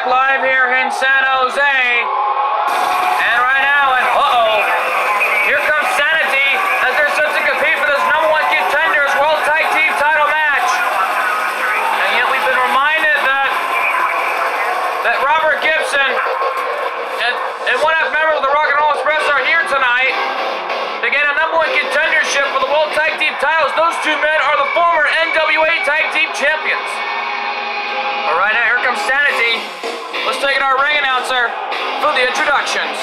back live here in San Jose. And right now, here comes Sanity as they're set to compete for this #1 Contenders World Tag Team title match. And yet we've been reminded that Robert Gibson and one-half members of the Rock and Roll Express are here tonight to gain a #1 contendership for the World Tag Team titles. Those two men are the former NWA Tag Team Champions. All right, now here comes Sanity. Let's take it our ring announcer for the introductions.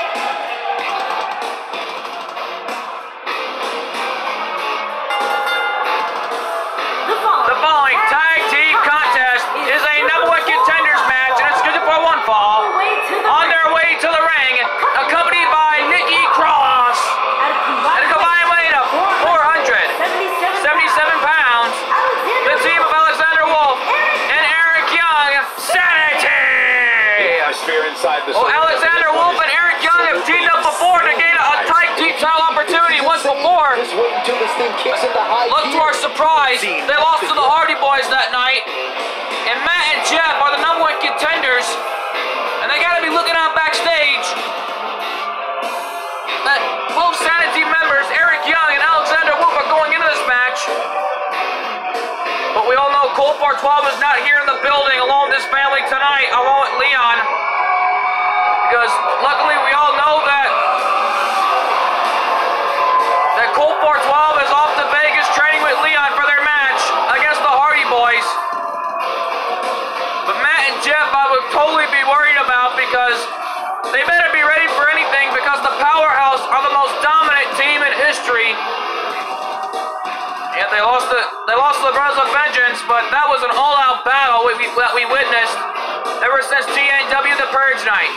The following tag team contest is a #1 contenders match, and it's scheduled for one fall. On their way to the ring, accompanied by Nikki Cross, at a combined weight of 477 pounds, the team of Alexander Wolf and Eric Young, Sanity! Well, Alexander Wolf and Eric Young have teamed up before to gain a tag team title opportunity once before. Look to our surprise, they lost to the Hardy Boys that night, and Matt and Jeff are the #1 contenders, and they gotta be looking out backstage that both Sanity members, Eric Young and Alexander Wolf, are going into this match. But we all know Colt 412 is not here in the building along with his family tonight, along with Leon. Because luckily we all know that Colt 412 is off to Vegas training with Leon for their match against the Hardy Boys. But Matt and Jeff I would totally be worried about, because they better be ready for anything, because the Powerhouse are the most dominant team in history. And they lost to the Brothers of Vengeance, but that was an all-out battle that we witnessed ever since TNW The Purge night.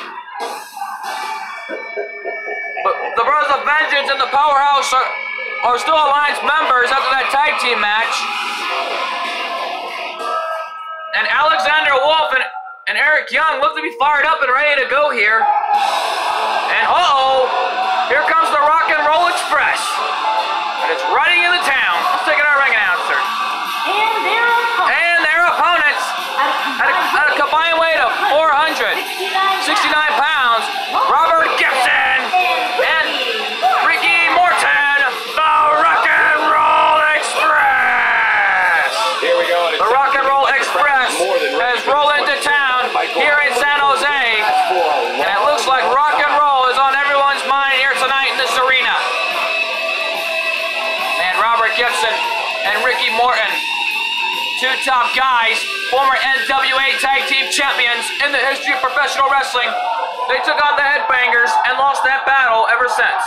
But the Brothers of Vengeance and the Powerhouse are still Alliance members after that tag team match. And Alexander Wolf and Eric Young look to be fired up and ready to go here. And here comes the Rock and Roll Express. And it's riding into town. Let's take it our ring announcer. And their opponents at a combined weight of 469 pounds, Robert Gibson and Ricky Morton, the Rock and Roll Express. Here we go. The Rock and Roll Express has rolled into town here in San Jose, and it looks like rock and roll is on everyone's mind here tonight in this arena. And Robert Gibson and Ricky Morton, two top guys, former NWA Tag Team Champions in the history of professional wrestling. They took on the Headbangers and lost that battle ever since.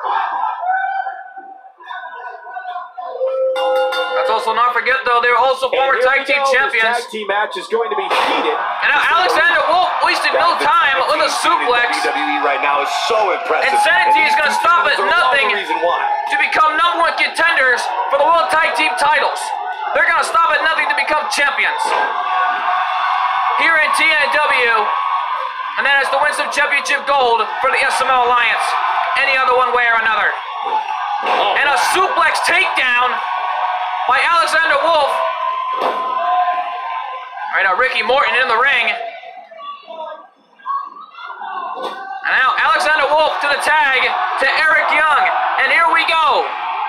Let's also not forget, though, they were also former Tag Team Champions. This tag team match is going to be heated. And Alexander Wolf wasted no time with a suplex. WWE right now is so impressive. And Sanity is going to stop at nothing to become #1 contenders for the World Tag Team titles. They're going to stop at nothing to become champions here in TNW, and that is to win some championship gold for the SML Alliance, any other one way or another. And a suplex takedown by Alexander Wolf. All right, now Ricky Morton in the ring. And now Alexander Wolf to the tag to Eric Young. And here we go.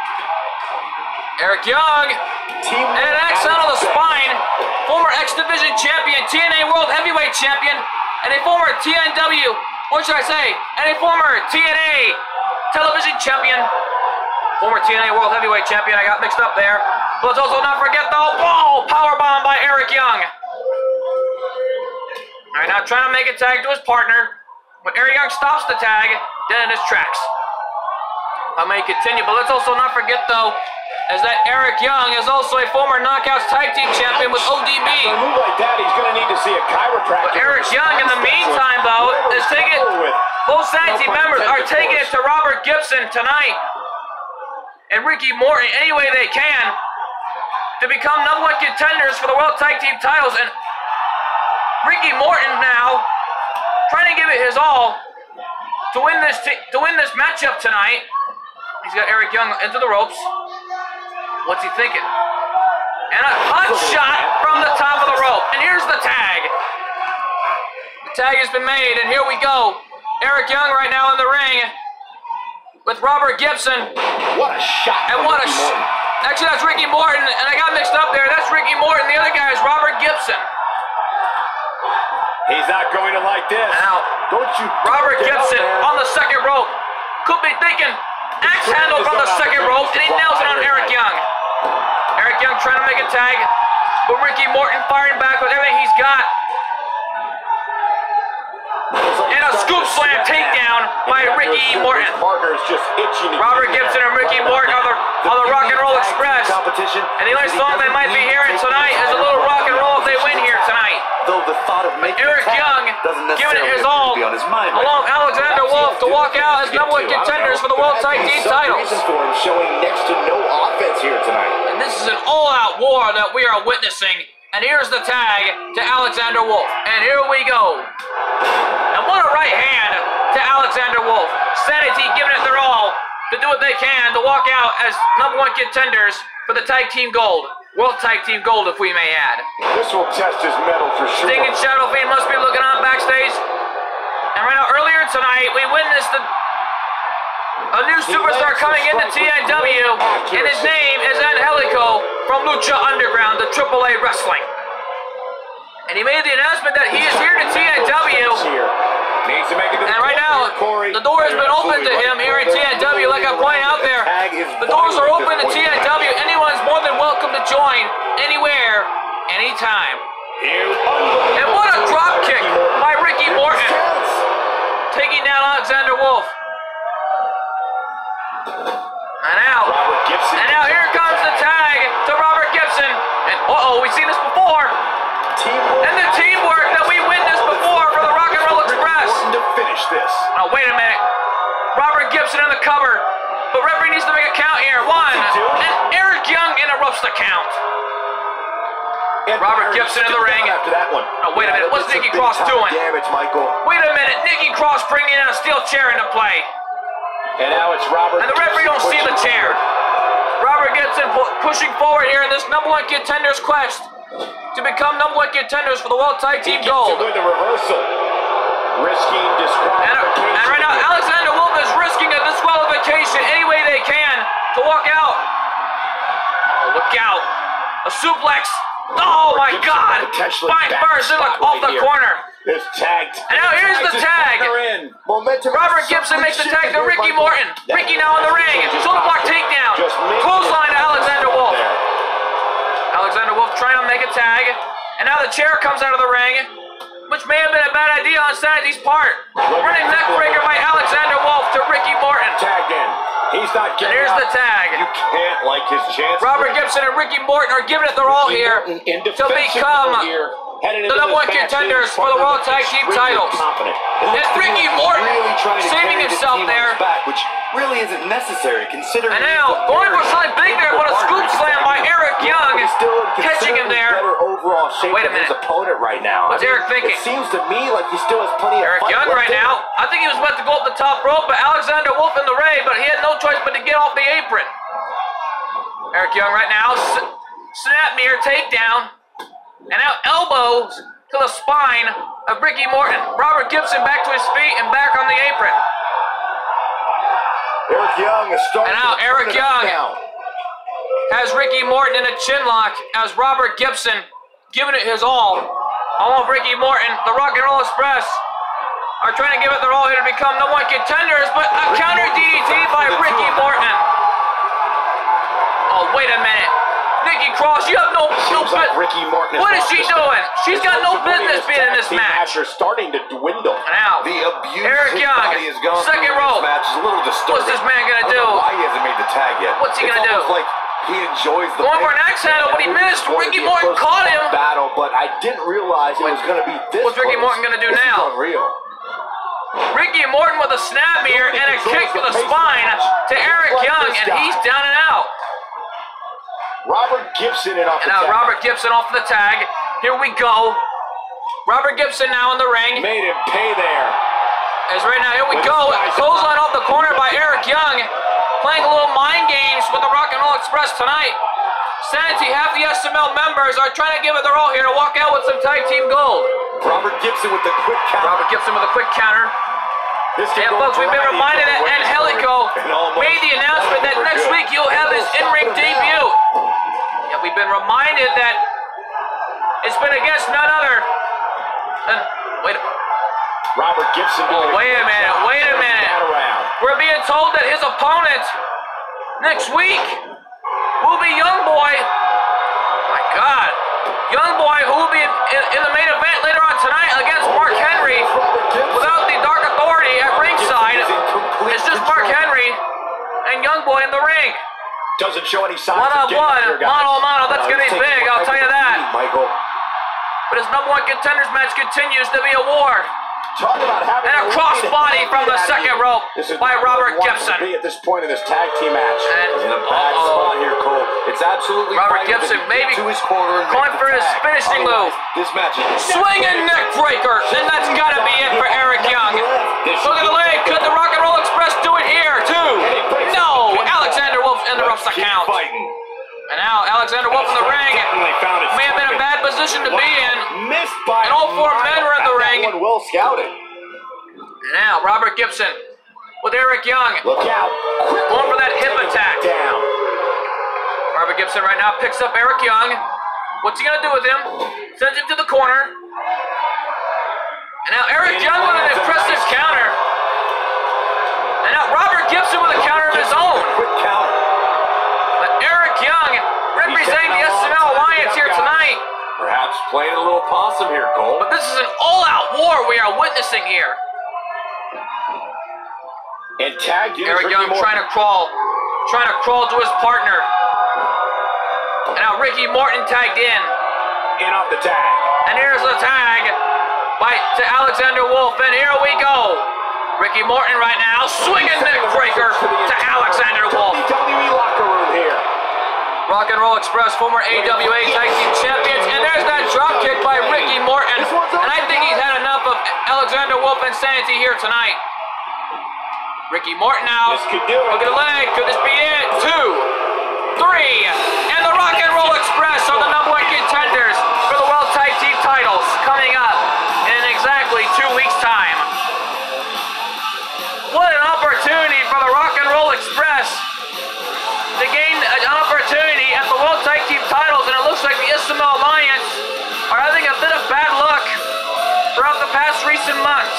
Eric Young. And an X on the spine, former X Division champion, TNA World Heavyweight champion, and a former TNW, what should I say, and a former TNA Television champion, former TNA World Heavyweight champion, I got mixed up there. But let's also not forget the powerbomb by Eric Young. All right, now trying to make a tag to his partner, but Eric Young stops the tag, dead in his tracks. I may continue, but let's also not forget, though, is that Eric Young is also a former Knockouts Tag Team Champion with ODB. For a move like that, he's going to need to see a chiropractor. But Eric Young, in the meantime, though, is taking it. Both Sanity members are taking it to Robert Gibson tonight and Ricky Morton any way they can to become #1 contenders for the World Tag Team titles. And Ricky Morton now trying to give it his all to win this matchup tonight. He's got Eric Young into the ropes. What's he thinking? And a hot shot from the top of the rope. And here's the tag. tag has been made, and here we go. Eric Young right now in the ring with Robert Gibson. What a shot. And what a actually, that's Ricky Morton, and I got mixed up there. That's Ricky Morton. The other guy is Robert Gibson. He's not going to like this. Now, Don't you Robert Gibson on the second rope. Could be thinking axe handle from the second rope, and he nails it on Eric Young. Eric Young trying to make a tag, but Ricky Morton firing back with everything he's got. And a scoop slam takedown by Ricky Morton. Robert Gibson and Ricky Morton are the Rock and Roll Express. And the only song they might be hearing tonight is a little rock and roll if they win here tonight. Though the thought of making Eric Young giving it his all, along with Alexander Wolf to walk out as number one contenders for the World Tag Team titles. Showing next to no offense here tonight. And this is an all-out war that we are witnessing. And here's the tag to Alexander Wolf. And here we go. And what a right hand to Alexander Wolf. Sanity giving it their all to do what they can to walk out as number one contenders for the Tag Team Gold. World Tag Team Gold, if we may add. This will test his mettle for sure. Sting and Shadow Fiend must be looking on backstage. And right now, earlier tonight, we witnessed a new superstar coming into TNW, and his name is Angelico from Lucha Underground, the AAA Wrestling. And he made the announcement that he is here to TNW. And right now, the door has been opened to him here in TNW, like I pointed out there. The doors are open to TNW. Anyone's more than welcome to join anywhere, anytime. And what a drop kick by Ricky Morton, taking down Alexander Wolf. And now here comes the tag to Robert Gibson. And we've seen this before. And the teamwork that we witnessed before for the Rock and Roll Express. To finish this. Oh, wait a minute. Robert Gibson in the cover. But referee needs to make a count here. One. And Eric Young interrupts the count. Robert Gibson in the ring. After that one. Oh, wait a minute. What's Nikki Cross doing? Damage, Michael. Wait a minute. Nikki Cross bringing in a steel chair into play. And now it's Robert. And the referee don't see the chair. Robert Gibson pushing forward here in this number one contender's quest to become number one contenders for the World Tag Team Gold. With a reversal. Risking disqualification. And right now, Alexander Wolf is risking a disqualification any way they can to walk out. Oh, look out. A suplex. Oh my God! Spine first, look off the corner. It's tagged. And now here's the tag. Robert Gibson makes the tag to Ricky Morton. Ricky now in the ring. Shoulder block takedown. Clothesline to Alexander Wolf. Alexander Wolf trying to make a tag. And now the chair comes out of the ring, which may have been a bad idea on Sanity's part. Running neckbreaker by Alexander Wolf to Ricky Morton. Tagged in. He's not getting And here's the tag. You can't like his chances. Robert Gibson and Ricky Morton are giving it their all here to become the number one contenders for the World Tag Team titles. And Ricky Morton saving himself there. Which really isn't necessary considering. And now, going for something big there, but a scoop slam by Eric Young, catching him there. Wait a minute. His opponent right now. What's Eric thinking? It seems to me like he still has plenty of Eric Young right now. I think he was about to go up the top rope, but Alexander Wolf in the ray, but he had no choice but to get off the apron. Eric Young right now, snap near takedown. And now elbows to the spine of Ricky Morton. Robert Gibson back to his feet and back on the apron. Eric Young is starting. And now Eric Young has Ricky Morton in a chin lock as Robert Gibson giving it his all. Along with Ricky Morton, the Rock and Roll Express are trying to give it their all here to become number one contenders, but a counter DDT by Ricky Morton. Oh, wait a minute. Nikki Cross, you have no business. Ricky Morton. What is she doing? She's got no business being in this match. Are starting to dwindle. Now, The abuse Eric his Young, body has gone second through in rope. this match is a little disturbing. What's this man gonna I don't do? know why he hasn't made the tag yet. What's he gonna do? It's almost like he enjoys the Going for an axe handle, but he missed. Ricky Morton caught him. Battle, but I didn't realize it was going to be this. What's Ricky Morton gonna do now? Unreal. Ricky Morton with a snap here and a kick to the spine to Eric Young, and he's down and out. Robert Gibson and off And the now tag. Robert Gibson off the tag. Here we go. Robert Gibson now in the ring. Made him pay there. As right now, here we go. Clothesline off the corner by Eric Young. Playing a little mind games with the Rock and Roll Express tonight. Sanity, half the SML members are trying to give it their all here to walk out with some tag team gold. Robert Gibson with the quick count. Robert Gibson with a quick counter. This can And go folks, we've been variety reminded that different ways Angelico for him, and almost made the announcement that for next good. week he'll have his in-ring debut. Yeah, we've been reminded that it's been against none other than, wait a minute. Robert Gibson. Oh, wait a minute, wait a minute. We're being told that his opponent next week will be Young Boy. My God. Young Boy, who will be in the main event later on tonight against Mark Henry without the Dark Authority at ringside. It's just Mark Henry and Young Boy in the ring. Doesn't show any signs One-on-one, of getting here, guys. mano-a-mano, that's No, getting he's big, taking I'll tell you that. Michael. But his number one contenders match continues to be a war. Talk about having And a crossbody from the second rope by Robert Gibson. Be at this point in this tag team match. And In a bad spot here, Cole. It's absolutely Robert vital Gibson that he maybe get to his corner and going make for the his tag. finishing Otherwise, move. This match is Swinging neck breaker, and that's got to be it for Eric Young. Look at the leg. Could the Rock and Roll Express do it here, too? No. Alexander Wolf interrupts the count. fighting. And now Alexander Wolf in the ring. Definitely found it. May have been a bad position to be in. Missed by And all four a men mile. were in the That ring. one well scouted. And now Robert Gibson with Eric Young. Look out. Going for that hip attack. Down. Robert Gibson right now picks up Eric Young. What's he going to do with him? Sends him to the corner. And now Eric Young with an impressive counter. And now Robert Gibson with a counter of his own. Quick counter. But Eric Young representing the SML Alliance here tonight. Perhaps playing a little possum here, Cole. But this is an all-out war we are witnessing here. And tagged in Eric Ricky Young Morton. trying to crawl to his partner. And now Ricky Morton tagged in. in off the tag. And here's the tag to Alexander Wolf. And here we go. Ricky Morton right now swinging neck breaker to Alexander Wolf. WWE locker room here. Rock and Roll Express, former AWA Tag Team Champions. And there's that drop kick by Ricky Morton. And I think he's had enough of Alexander Wolf insanity here tonight. Ricky Morton now. This could do it. Look at the leg. Could this be it? 2, 3. And the Rock and Roll Express are the number one contenders for the World Tag Team titles coming up in exactly 2 weeks' time. What an opportunity for the Rock and Roll Express to gain an opportunity at the World Tag Team titles, and it looks like the SML Alliance are having a bit of bad luck throughout the past recent months.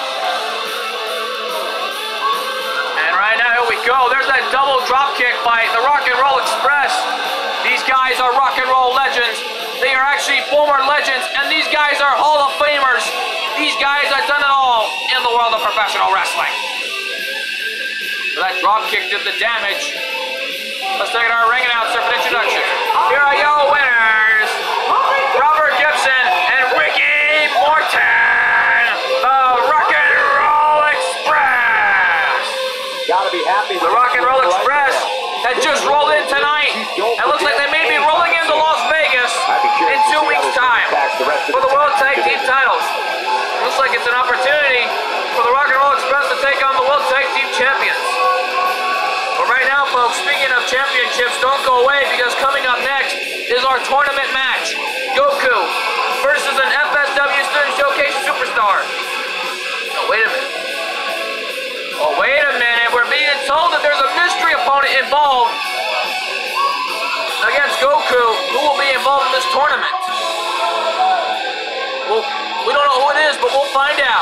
And right now, here we go. There's that double drop kick by the Rock and Roll Express. These guys are rock and roll legends. They are actually former legends, and these guys are Hall of Famers. These guys have done it all in the world of professional wrestling. So that drop kick did the damage. Let's take our ring announcer for the introduction. Here are your winners, Robert Gibson and Ricky Morton, the Rock and Roll Express. Gotta be happy. The Rock and Roll Express had just rolled in tonight. It looks like they may be rolling into Las Vegas in 2 weeks' time for the World Tag Team titles. Looks like it's an opportunity for the Rock and Roll Express to take on the World Tag Team Champions. But right now, folks, speaking of championships, don't go away, because coming up next is our tournament match. Goku versus an FSW Student Showcase Superstar. Oh, wait a minute. Oh, wait a minute. We're being told that there's a mystery opponent involved against Goku who will be involved in this tournament. Well, we don't know who it is, but we'll find out.